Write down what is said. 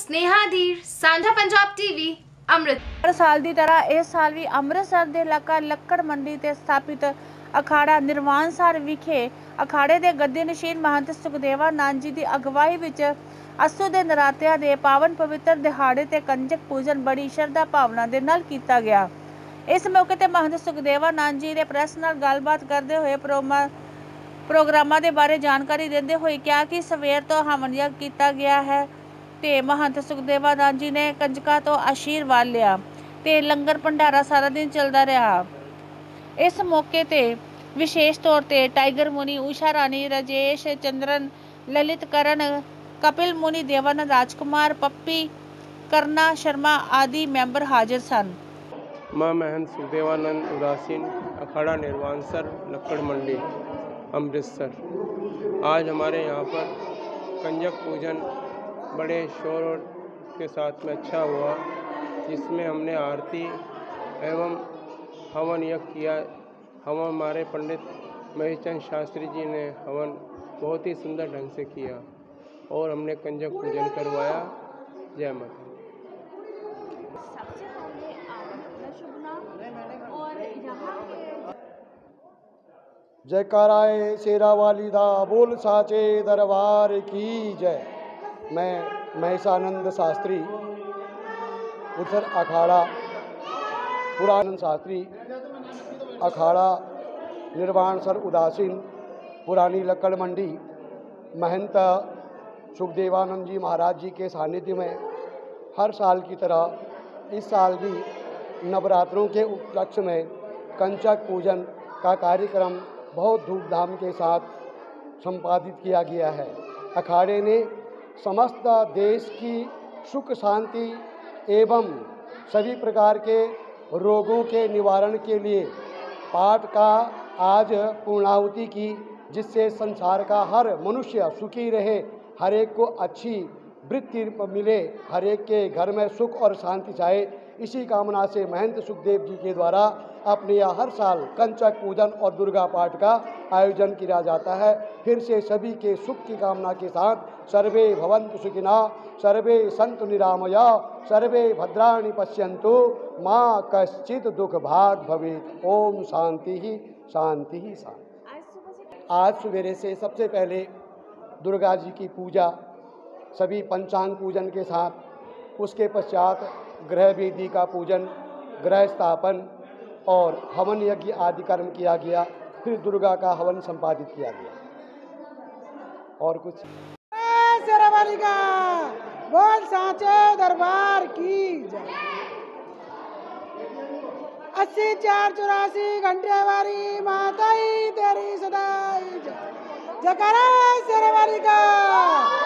स्नेहा धीर, सांझा पंजाब टीवी, अमृत। हर साल की तरह इस साल भी अमृतसर के इलाका लक्कड़ मंडी ते स्थापित अखाड़ा निर्वाणसर विखे अखाड़े के गद्दीनशीन महंत सुखदेवानंद जी की अगवाई विच अस्सू के नरातिਆਂ के पावन पवित्र दिहाड़े ते कंजक पूजन बड़ी श्रद्धा भावना के नाल कीता गया। इस मौके ते महंत सुखदेवानंद जी ने प्रेस नाल गलबात करते हुए प्रोग्रामां के बारे जानकारी देते हुए कहा कि सवेर तो हवन यज्ञ किया गया है ते महंत सुखदेवानंद जी ने कंजका तो आशीर्वाद लिया ते लंगर भंडारा सारा दिन चलता रहा। इस मौके ते विशेष तौर ते टाइगर मुनि, उषा रानी, राजेश चंद्रन, ललित करण, कपिल मुनि, देवानंद राजकुमार, पप्पी, करना शर्मा आदि मेंबर हाजिर सन। मां महंत सुखदेवानंद उदासीन अखाड़ा निर्वाणसर लक्कड़ मंडी अमृतसर। आज हमारे यहाँ पर कंजक पूजन बड़े शोर के साथ में अच्छा हुआ, जिसमें हमने आरती एवं हवन यज्ञ किया। हवन हमारे पंडित महेश चंद शास्त्री जी ने हवन बहुत ही सुंदर ढंग से किया और हमने कंजक पूजन करवाया। जय माता। जयकाराए शेरा वाली दा बोल साचे दरबार की जय। मैं महेशानंद शास्त्री उधर अखाड़ा पुरानंद शास्त्री अखाड़ा निर्वाणसर उदासीन पुरानी लक्कड़ मंडी महंत सुखदेवानंद जी महाराज जी के सानिध्य में हर साल की तरह इस साल भी नवरात्रों के उपलक्ष्य में कंचक पूजन का कार्यक्रम बहुत धूमधाम के साथ संपादित किया गया है। अखाड़े ने समस्त देश की सुख शांति एवं सभी प्रकार के रोगों के निवारण के लिए पाठ का आज पूर्णाहुति की, जिससे संसार का हर मनुष्य सुखी रहे, हर एक को अच्छी वृत्ति मिले, हर एक के घर में सुख और शांति चाहे। इसी कामना से महंत सुखदेव जी के द्वारा अपने यहाँ हर साल कंचक पूजन और दुर्गा पाठ का आयोजन किया जाता है। फिर से सभी के सुख की कामना के साथ सर्वे भवन्तु सुखिनः, सर्वे सन्तु निरामया, सर्वे भद्राणि पश्यन्तु, माँ कश्चित् दुख भाग भवेत्। ओम शांति ही शांति ही शांति। आज सवेरे से सबसे पहले दुर्गा जी की पूजा सभी पंचांग पूजन के साथ, उसके पश्चात ग्रह वेदी का पूजन, ग्रह स्थापन और हवन यज्ञ आदि कर्म किया गया। फिर दुर्गा का हवन संपादित किया गया। और कुछ शेरावाली का बोल साचे दरबार की जय। 80 4 84 घंटे वाली माता ही तेरी सदाई जय। जयकारा शेरावाली का।